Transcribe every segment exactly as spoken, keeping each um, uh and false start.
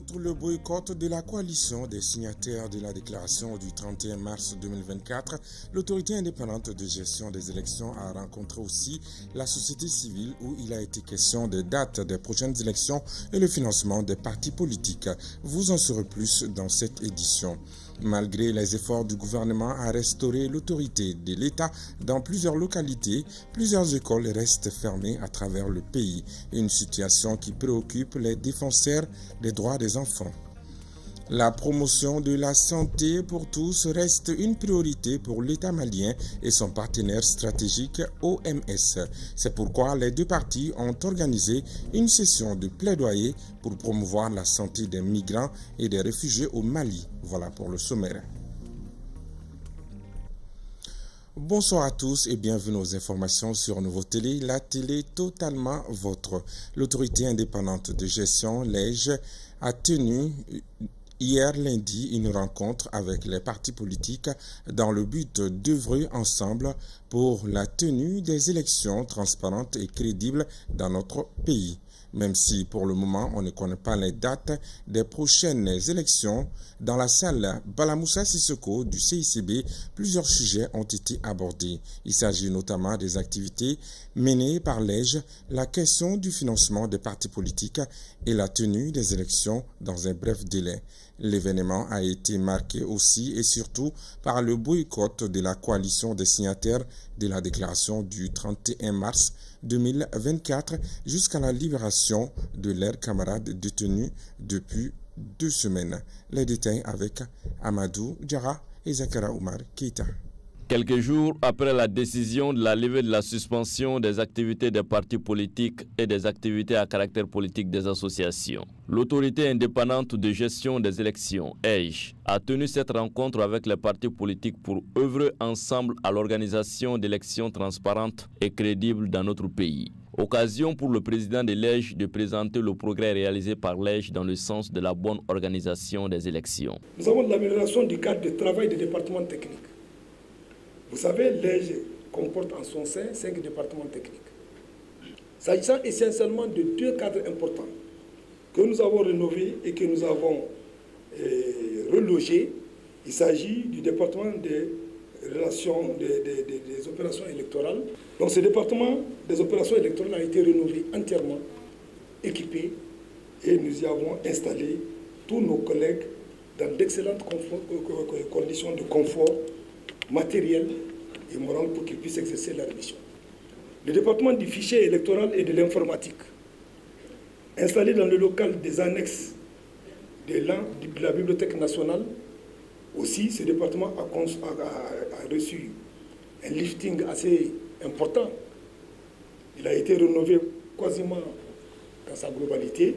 Contre le boycott de la coalition des signataires de la déclaration du trente et un mars deux mille vingt-quatre, l'autorité indépendante de gestion des élections a rencontré aussi la société civile où il a été question des dates des prochaines élections et le financement des partis politiques. Vous en saurez plus dans cette édition. Malgré les efforts du gouvernement à restaurer l'autorité de l'État dans plusieurs localités, plusieurs écoles restent fermées à travers le pays. Une situation qui préoccupe les défenseurs des droits des enfants. La promotion de la santé pour tous reste une priorité pour l'État malien et son partenaire stratégique O M S. C'est pourquoi les deux parties ont organisé une session de plaidoyer pour promouvoir la santé des migrants et des réfugiés au Mali. Voilà pour le sommaire. Bonsoir à tous et bienvenue aux informations sur Nouveau Télé, la télé totalement vôtre. L'autorité indépendante de gestion, l'E G, a tenu hier lundi une rencontre avec les partis politiques dans le but d'œuvrer ensemble pour la tenue des élections transparentes et crédibles dans notre pays. Même si pour le moment on ne connaît pas les dates des prochaines élections, dans la salle Balamoussa Sissoko du C I C B, plusieurs sujets ont été abordés. Il s'agit notamment des activités menées par l'E G, la question du financement des partis politiques et la tenue des élections dans un bref délai. L'événement a été marqué aussi et surtout par le boycott de la coalition des signataires de la déclaration du trente et un mars deux mille vingt-quatre jusqu'à la libération de leurs camarades détenus depuis deux semaines. Les détails avec Amadou Diarra et Zakara Oumar Keita. Quelques jours après la décision de la levée de la suspension des activités des partis politiques et des activités à caractère politique des associations, l'autorité indépendante de gestion des élections, E G, a tenu cette rencontre avec les partis politiques pour œuvrer ensemble à l'organisation d'élections transparentes et crédibles dans notre pays. Occasion pour le président de l'E G de présenter le progrès réalisé par l'E G dans le sens de la bonne organisation des élections. Nous avons l'amélioration du cadre de travail des départements techniques. Vous savez, l'E G comporte en son sein cinq départements techniques. S'agissant essentiellement de deux cadres importants que nous avons rénovés et que nous avons euh, relogés, il s'agit du département des relations, des, des, des, des opérations électorales. Donc ce département des opérations électorales a été rénové entièrement, équipé, et nous y avons installé tous nos collègues dans d'excellentes conditions de confort matériel et moral pour qu'ils puissent exercer leur mission. Le département du fichier électoral et de l'informatique, installé dans le local des annexes de la, de la Bibliothèque nationale, aussi ce département a, a, a reçu un lifting assez important. Il a été rénové quasiment dans sa globalité.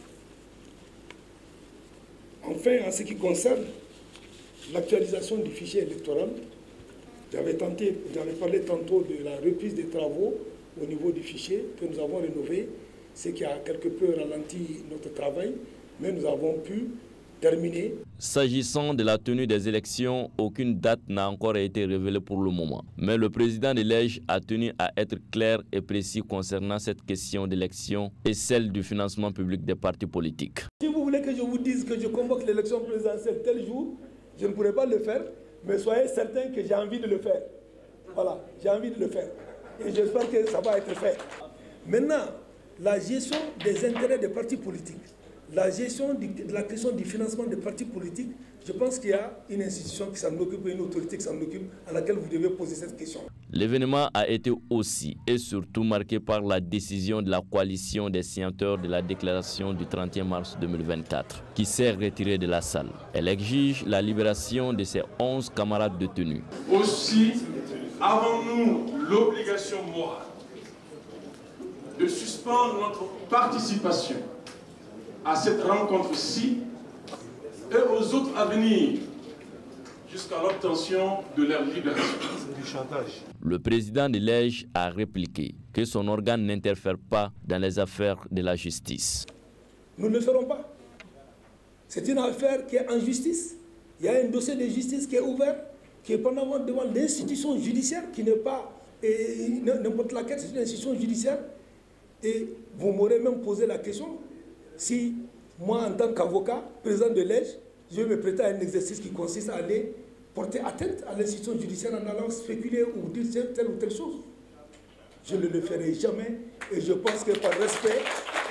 Enfin, en ce qui concerne l'actualisation du fichier électoral, J'avais tenté, j'avais parlé tantôt de la reprise des travaux au niveau du fichier que nous avons rénové, ce qui a quelque peu ralenti notre travail, mais nous avons pu terminer. S'agissant de la tenue des élections, aucune date n'a encore été révélée pour le moment. Mais le président de l'E G a tenu à être clair et précis concernant cette question d'élection et celle du financement public des partis politiques. Si vous voulez que je vous dise que je convoque l'élection présidentielle tel jour, je ne pourrai pas le faire. Mais soyez certains que j'ai envie de le faire. Voilà, j'ai envie de le faire. Et j'espère que ça va être fait. Maintenant, la gestion des intérêts des partis politiques, la gestion de la question du financement des partis politiques, je pense qu'il y a une institution qui s'en occupe, une autorité qui s'en occupe, à laquelle vous devez poser cette question. L'événement a été aussi et surtout marqué par la décision de la coalition des signataires de la déclaration du trente et un mars deux mille vingt-quatre, qui s'est retirée de la salle. Elle exige la libération de ses onze camarades détenus. Aussi, avons-nous l'obligation morale de suspendre notre participation à cette rencontre-ci et aux autres à venir jusqu'à l'obtention de leur libération. Du chantage. Le président de l'E G a répliqué que son organe n'interfère pas dans les affaires de la justice. Nous ne le ferons pas. C'est une affaire qui est en justice. Il y a un dossier de justice qui est ouvert, qui est pendant devant l'institution judiciaire, qui n'est pas n'importe laquelle, c'est une institution judiciaire. Et vous m'aurez même posé la question si moi en tant qu'avocat, président de l'E J, je vais me prêter à un exercice qui consiste à aller porter atteinte à l'institution judiciaire en allant spéculer ou dire telle ou telle chose. Je ne le ferai jamais et je pense que par respect,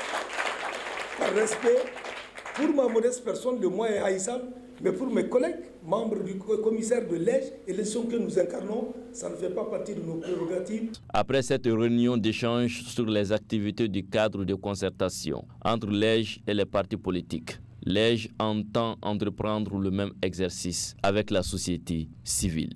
par respect, pour ma modeste personne, le moi est haïssable, mais pour mes collègues, membres du commissaire de l'E J et les sons que nous incarnons, ça ne fait pas partie de nos prérogatives. Après cette réunion d'échange sur les activités du cadre de concertation entre l'E J et les partis politiques, l'E J entend entreprendre le même exercice avec la société civile.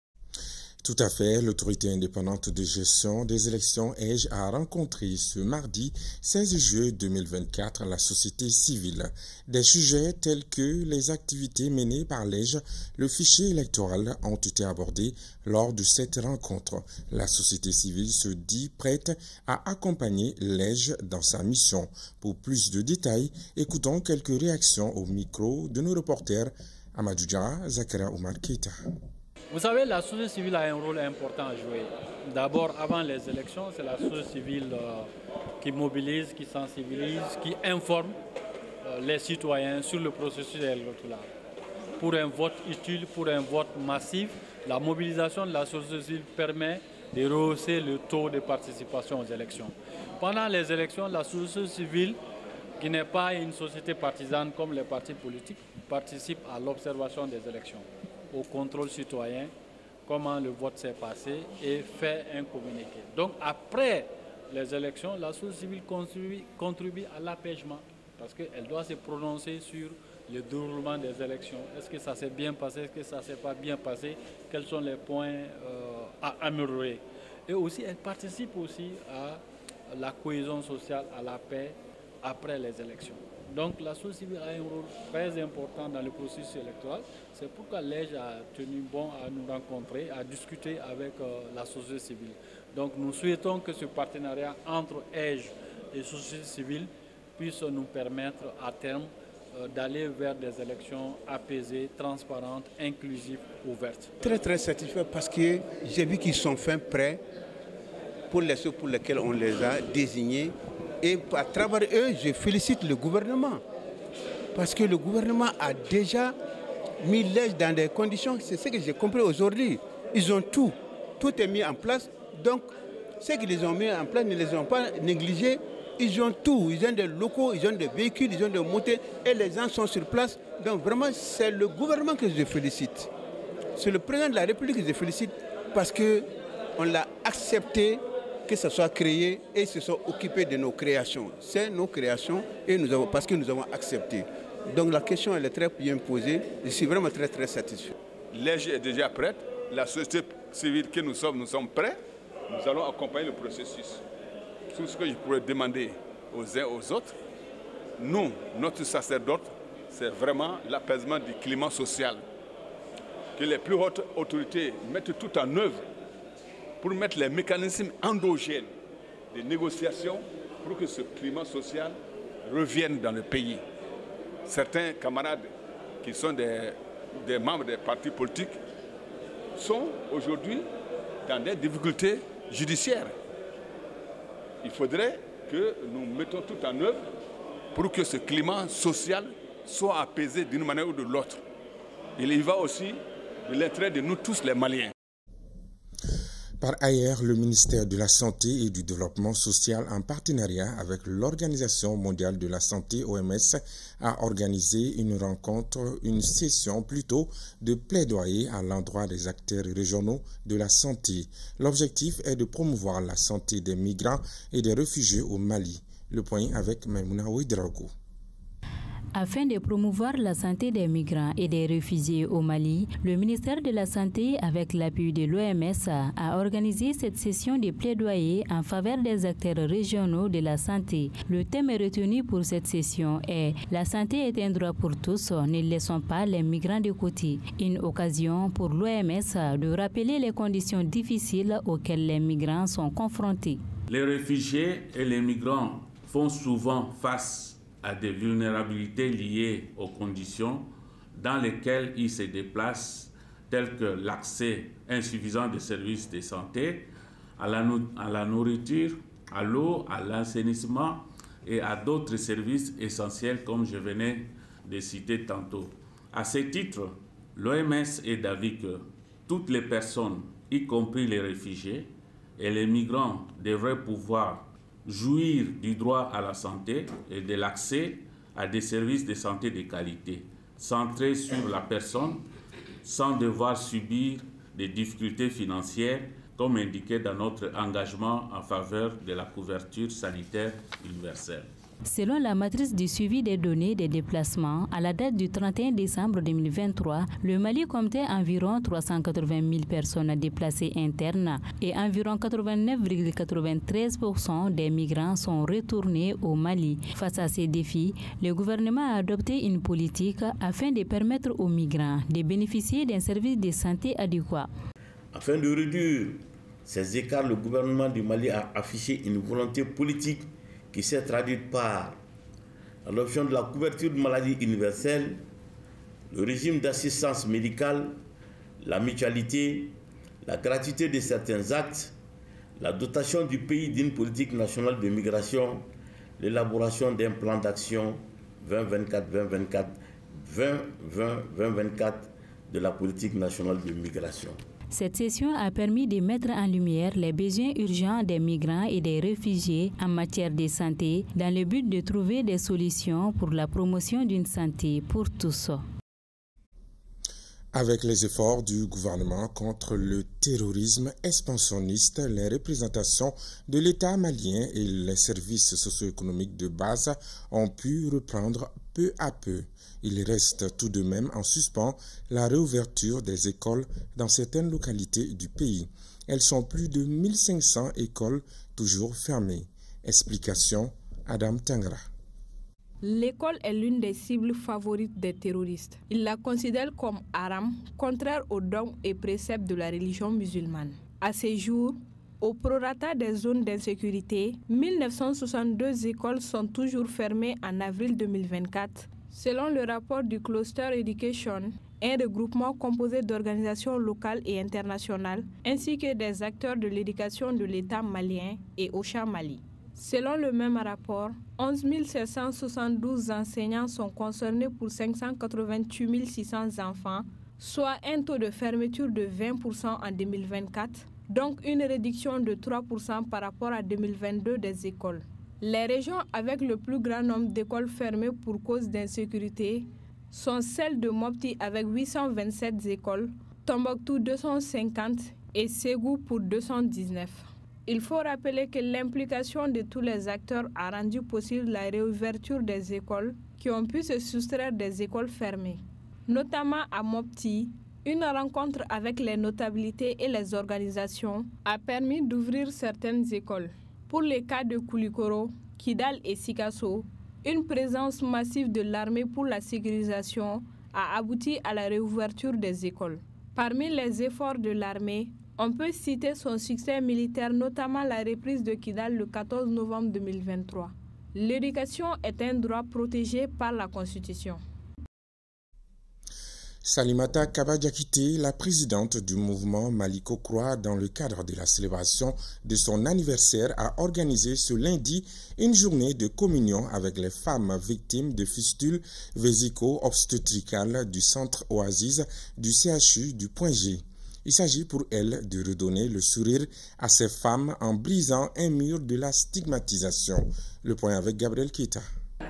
Tout à fait, l'autorité indépendante de gestion des élections E J a rencontré ce mardi seize juillet deux mille vingt-quatre la société civile. Des sujets tels que les activités menées par l'E J, le fichier électoral ont été abordés lors de cette rencontre. La société civile se dit prête à accompagner l'E J dans sa mission. Pour plus de détails, écoutons quelques réactions au micro de nos reporters Amadou Diarra, Zakaria Oumar Keita. Vous savez, la société civile a un rôle important à jouer. D'abord, avant les élections, c'est la société civile euh, qui mobilise, qui sensibilise, qui informe euh, les citoyens sur le processus électoral. Pour un vote utile, pour un vote massif, la mobilisation de la société civile permet de rehausser le taux de participation aux élections. Pendant les élections, la société civile, qui n'est pas une société partisane comme les partis politiques, participe à l'observation des élections, au contrôle citoyen, comment le vote s'est passé et fait un communiqué. Donc après les élections, la société civile contribue, contribue à l'apaisement parce qu'elle doit se prononcer sur le déroulement des élections. Est-ce que ça s'est bien passé, est-ce que ça ne s'est pas bien passé, quels sont les points euh, à améliorer. Et aussi, elle participe aussi à la cohésion sociale, à la paix après les élections. Donc la société civile a un rôle très important dans le processus électoral. C'est pourquoi l'E J a tenu bon à nous rencontrer, à discuter avec euh, la société civile. Donc nous souhaitons que ce partenariat entre E J et société civile puisse nous permettre à terme euh, d'aller vers des élections apaisées, transparentes, inclusives, ouvertes. Très très satisfait parce que j'ai vu qu'ils sont fin prêts pour les choses pour lesquelles on les a désignés. Et à travers eux, je félicite le gouvernement. Parce que le gouvernement a déjà mis l'E J dans des conditions, c'est ce que j'ai compris aujourd'hui. Ils ont tout, tout est mis en place. Donc, ceux qui les ont mis en place ne les ont pas négligés. Ils ont tout, ils ont des locaux, ils ont des véhicules, ils ont des moteurs et les gens sont sur place. Donc vraiment, c'est le gouvernement que je félicite. C'est le président de la République que je félicite parce qu'on l'a accepté que ça soit créé et se sont occupés de nos créations. C'est nos créations et nous avons, parce que nous avons accepté. Donc la question elle est très bien posée. Je suis vraiment très très satisfait. L'E J est déjà prête. La société civile que nous sommes, nous sommes prêts. Nous allons accompagner le processus. Tout ce que je pourrais demander aux uns aux autres, nous, notre sacerdoce, c'est vraiment l'apaisement du climat social. Que les plus hautes autorités mettent tout en œuvre pour mettre les mécanismes endogènes de négociation pour que ce climat social revienne dans le pays. Certains camarades qui sont des, des membres des partis politiques sont aujourd'hui dans des difficultés judiciaires. Il faudrait que nous mettons tout en œuvre pour que ce climat social soit apaisé d'une manière ou de l'autre. Il y va aussi de l'intérêt de nous tous les Maliens. Par ailleurs, le ministère de la Santé et du Développement social, en partenariat avec l'Organisation mondiale de la santé, O M S, a organisé une rencontre, une session plutôt de plaidoyer à l'endroit des acteurs régionaux de la santé. L'objectif est de promouvoir la santé des migrants et des réfugiés au Mali. Le point avec Maimouna Ouedraogo. Afin de promouvoir la santé des migrants et des réfugiés au Mali, le ministère de la Santé, avec l'appui de l'O M S, a organisé cette session de plaidoyer en faveur des acteurs régionaux de la santé. Le thème retenu pour cette session est « La santé est un droit pour tous, ne laissons pas les migrants de côté ». Une occasion pour l'O M S de rappeler les conditions difficiles auxquelles les migrants sont confrontés. Les réfugiés et les migrants font souvent face à des vulnérabilités liées aux conditions dans lesquelles ils se déplacent, telles que l'accès insuffisant des services de santé, à la, à la nourriture, à l'eau, à l'assainissement et à d'autres services essentiels comme je venais de citer tantôt. À ce titre, l'O M S est d'avis que toutes les personnes, y compris les réfugiés et les migrants, devraient pouvoir jouir du droit à la santé et de l'accès à des services de santé de qualité, centrés sur la personne, sans devoir subir des difficultés financières, comme indiqué dans notre engagement en faveur de la couverture sanitaire universelle. Selon la matrice du suivi des données des déplacements, à la date du trente et un décembre deux mille vingt-trois, le Mali comptait environ trois cent quatre-vingt mille personnes déplacées internes et environ quatre-vingt-neuf virgule quatre-vingt-treize pour cent des migrants sont retournés au Mali. Face à ces défis, le gouvernement a adopté une politique afin de permettre aux migrants de bénéficier d'un service de santé adéquat. Afin de réduire ces écarts, le gouvernement du Mali a affiché une volonté politique qui s'est traduite par l'adoption de la couverture de maladie universelle, le régime d'assistance médicale, la mutualité, la gratuité de certains actes, la dotation du pays d'une politique nationale de migration, l'élaboration d'un plan d'action vingt vingt-quatre vingt vingt-quatre, vingt vingt vingt vingt-quatre de la politique nationale de migration. Cette session a permis de mettre en lumière les besoins urgents des migrants et des réfugiés en matière de santé dans le but de trouver des solutions pour la promotion d'une santé pour tous. Avec les efforts du gouvernement contre le terrorisme expansionniste, les représentations de l'État malien et les services socio-économiques de base ont pu reprendre peu à peu. Il reste tout de même en suspens la réouverture des écoles dans certaines localités du pays. Elles sont plus de mille cinq cents écoles toujours fermées. Explication, Adam Tangra. L'école est l'une des cibles favorites des terroristes. Ils la considèrent comme haram, contraire aux dogmes et préceptes de la religion musulmane. À ces jours, au prorata des zones d'insécurité, mille neuf cent soixante-deux écoles sont toujours fermées en avril deux mille vingt-quatre. Selon le rapport du Cluster Education, un regroupement composé d'organisations locales et internationales, ainsi que des acteurs de l'éducation de l'État malien et Ocha Mali. Selon le même rapport, onze mille sept cent soixante-douze enseignants sont concernés pour cinq cent quatre-vingt-huit mille six cents enfants, soit un taux de fermeture de vingt pour cent en deux mille vingt-quatre, donc une réduction de trois pour cent par rapport à deux mille vingt-deux des écoles. Les régions avec le plus grand nombre d'écoles fermées pour cause d'insécurité sont celles de Mopti avec huit cent vingt-sept écoles, Tombouctou deux cent cinquante et Ségou pour deux cent dix-neuf. Il faut rappeler que l'implication de tous les acteurs a rendu possible la réouverture des écoles qui ont pu se soustraire des écoles fermées. Notamment à Mopti, une rencontre avec les notabilités et les organisations a permis d'ouvrir certaines écoles. Pour les cas de Koulikoro, Kidal et Sikasso, une présence massive de l'armée pour la sécurisation a abouti à la réouverture des écoles. Parmi les efforts de l'armée, on peut citer son succès militaire, notamment la reprise de Kidal le quatorze novembre deux mille vingt-trois. L'éducation est un droit protégé par la Constitution. Salimata Kabadiakité, la présidente du mouvement Mali Kokroa, dans le cadre de la célébration de son anniversaire, a organisé ce lundi une journée de communion avec les femmes victimes de fistules vésico-obstétricales du centre Oasis du C H U du Point G. Il s'agit pour elle de redonner le sourire à ces femmes en brisant un mur de la stigmatisation. Le point avec Gabriel Keita.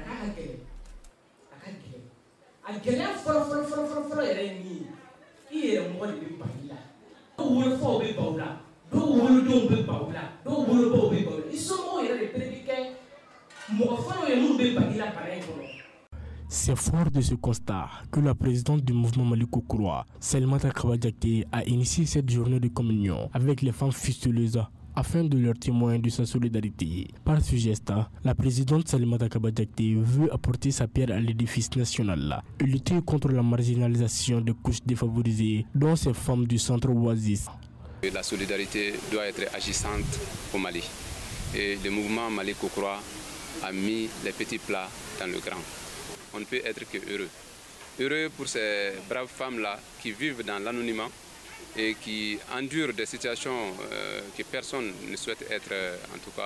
C'est fort de ce constat que la présidente du mouvement Mali Kokroa, Salimata Kabadiakité, a initié cette journée de communion avec les femmes fistuleuses afin de leur témoigner de sa solidarité. Par ce geste, la présidente Salimata Kabadiakité veut apporter sa pierre à l'édifice national et lutter contre la marginalisation des couches défavorisées, dont ces femmes du centre Oasis. La solidarité doit être agissante au Mali. Et le mouvement Mali Kokroa a mis les petits plats dans le grand. On ne peut être que heureux. Heureux pour ces braves femmes-là qui vivent dans l'anonymat et qui endurent des situations euh, que personne ne souhaite être, euh, en tout cas,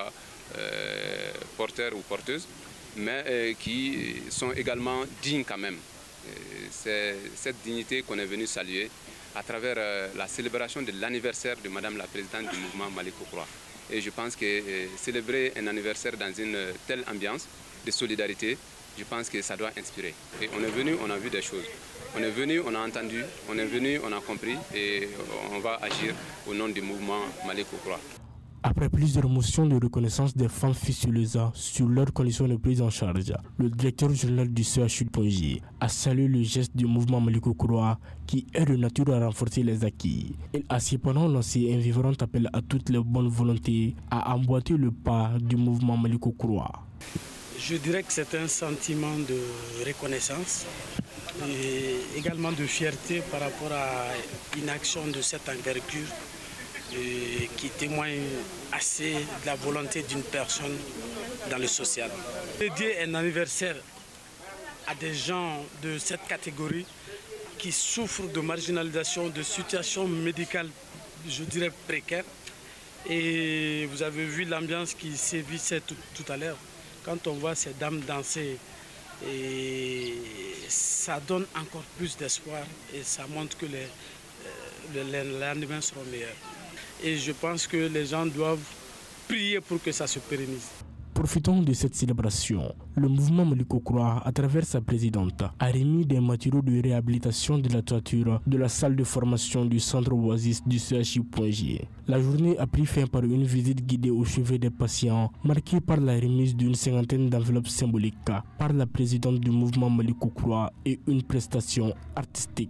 euh, porteurs ou porteuses, mais euh, qui sont également dignes quand même. C'est cette dignité qu'on est venu saluer à travers euh, la célébration de l'anniversaire de Madame la Présidente du mouvement Mali Kokura. Et je pense que euh, célébrer un anniversaire dans une euh, telle ambiance de solidarité, je pense que ça doit inspirer. Et on est venu, on a vu des choses. On est venu, on a entendu, on est venu, on a compris et on va agir au nom du mouvement Mali Kokura. Après plusieurs motions de reconnaissance des femmes fistuleuses sur leurs conditions de prise en charge, le directeur général du C H U de Pongy a salué le geste du mouvement Mali Kokura qui est de nature à renforcer les acquis. Il a cependant lancé un vibrant appel à toutes les bonnes volontés à emboîter le pas du mouvement Mali Kokura. Je dirais que c'est un sentiment de reconnaissance et également de fierté par rapport à une action de cette envergure qui témoigne assez de la volonté d'une personne dans le social. Dédier un anniversaire à des gens de cette catégorie qui souffrent de marginalisation, de situations médicales, je dirais précaires. Et vous avez vu l'ambiance qui sévissait tout, tout à l'heure. Quand on voit ces dames danser, et ça donne encore plus d'espoir et ça montre que les, les lendemains seront meilleurs. Et je pense que les gens doivent prier pour que ça se pérennise. Profitant de cette célébration, le mouvement Mali Kokura, à travers sa présidente, a remis des matériaux de réhabilitation de la toiture de la salle de formation du centre Oasis du C H U Pongy. La journée a pris fin par une visite guidée au chevet des patients, marquée par la remise d'une cinquantaine d'enveloppes symboliques par la présidente du mouvement Mali Kokura et une prestation artistique.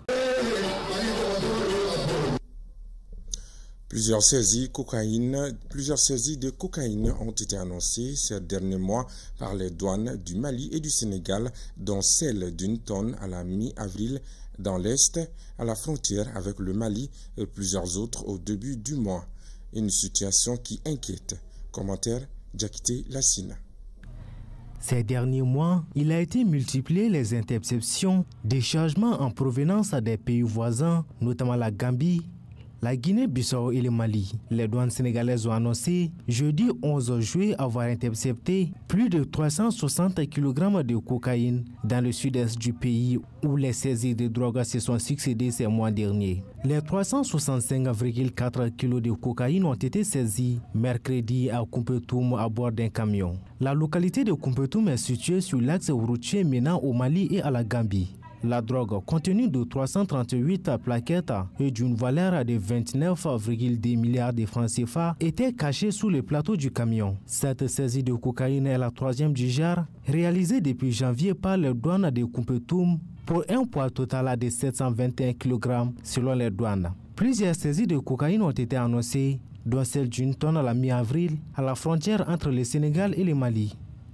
Plusieurs saisies, cocaïne, plusieurs saisies de cocaïne ont été annoncées ces derniers mois par les douanes du Mali et du Sénégal, dont celle d'une tonne à la mi-avril dans l'Est, à la frontière avec le Mali et plusieurs autres au début du mois. Une situation qui inquiète. Commentaire Diakité Lassina. Ces derniers mois, il a été multiplié les interceptions des chargements en provenance des pays voisins, notamment la Gambie, la Guinée-Bissau et le Mali. Les douanes sénégalaises ont annoncé jeudi onze juillet avoir intercepté plus de trois cent soixante kilogrammes de cocaïne dans le sud-est du pays où les saisies de drogue se sont succédées ces mois derniers. Les trois cent soixante-cinq virgule quatre kilos de cocaïne ont été saisis mercredi à Koumpentoum à bord d'un camion. La localité de Koumpentoum est située sur l'axe routier menant au Mali et à la Gambie. La drogue contenue de trois cent trente-huit plaquettes et d'une valeur de vingt-neuf virgule deux milliards de francs C F A était cachée sous le plateau du camion. Cette saisie de cocaïne est la troisième du genre réalisée depuis janvier par les douanes de Koumpentoum pour un poids total de sept cent vingt et un kilogrammes selon les douanes. Plusieurs saisies de cocaïne ont été annoncées, dont celle d'une tonne à la mi-avril à la frontière entre le Sénégal et le Mali.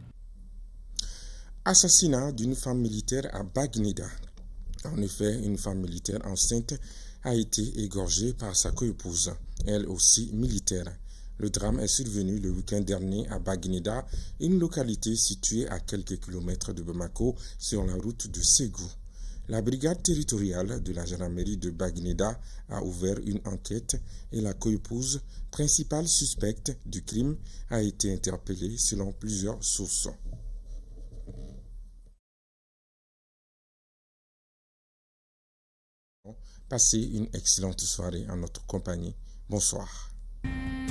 Assassinat d'une femme militaire à Bagneda. En effet, une femme militaire enceinte a été égorgée par sa coépouse, elle aussi militaire. Le drame est survenu le week-end dernier à Bagneda, une localité située à quelques kilomètres de Bamako sur la route de Ségou. La brigade territoriale de la gendarmerie de Bagneda a ouvert une enquête et la coépouse, principale suspecte du crime, a été interpellée selon plusieurs sources. Passez une excellente soirée en notre compagnie. Bonsoir.